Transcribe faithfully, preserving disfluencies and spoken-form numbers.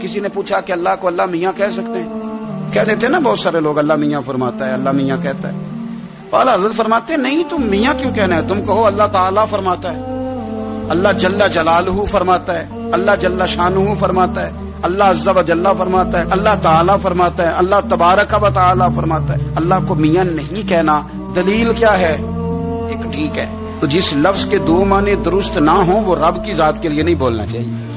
किसी ने पूछा कि अल्लाह को अल्लाह मियाँ कह सकते हैं? कह देते ना बहुत सारे लोग, अल्लाह मियाँ फरमाता है, अल्लाह मियाँ कहता है। आला हज़रत फरमाते नहीं, तुम मियाँ क्यों कहना है, तुम कहो अल्लाह ताला फरमाता है, अल्लाह जल्ला जलालहू फरमाता है, अल्लाह जल्ला शानुहु फरमाता है, अल्लाह अज़्ज़ा व जल्ला फरमाता है, अल्लाह ताला फरमाता है, अल्लाह तबारक व ताला फरमाता है। अल्लाह को मियाँ नहीं कहना, दलील क्या है? एक ठीक है, तो जिस लफ्ज के दो माने दुरुस्त ना हो वो रब की जात के लिए नहीं बोलना चाहिए।